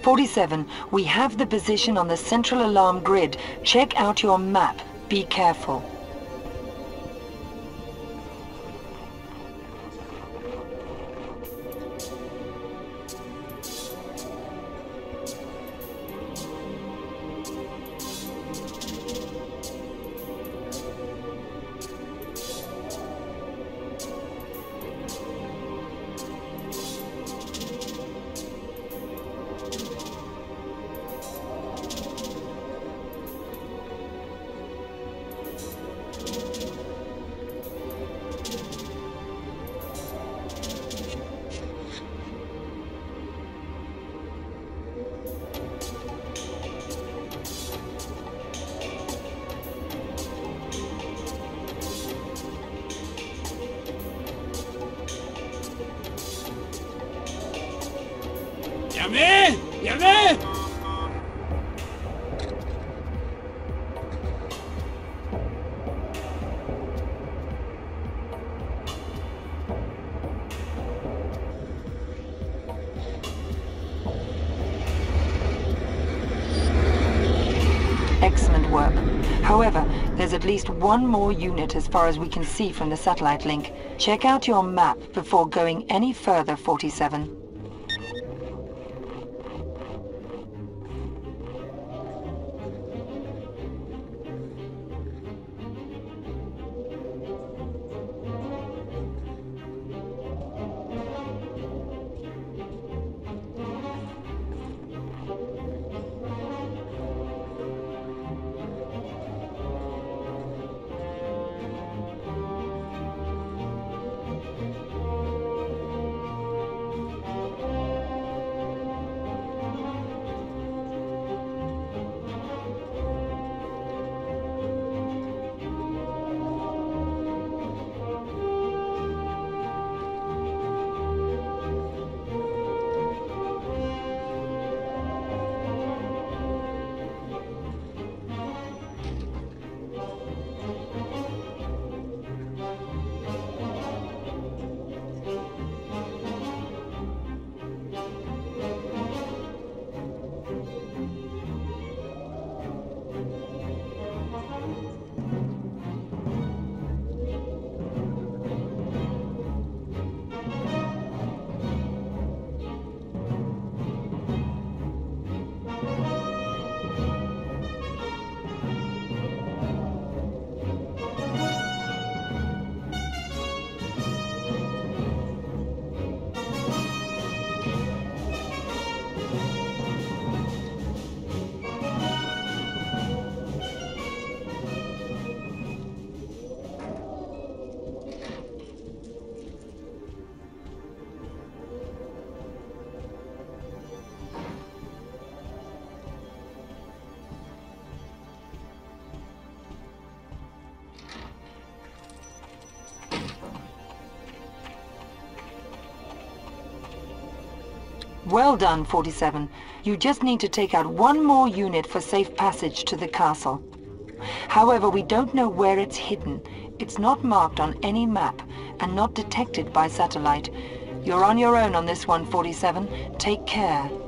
47, we have the position on the central alarm grid. Check out your map. Be careful. ¡Llamé! ¡Llamé! Excellent work. However, there's at least one more unit as far as we can see from the satellite link. Check out your map before going any further, 47. Well done, 47. You just need to take out one more unit for safe passage to the castle. However, we don't know where it's hidden. It's not marked on any map and not detected by satellite. You're on your own on this one, 47. Take care.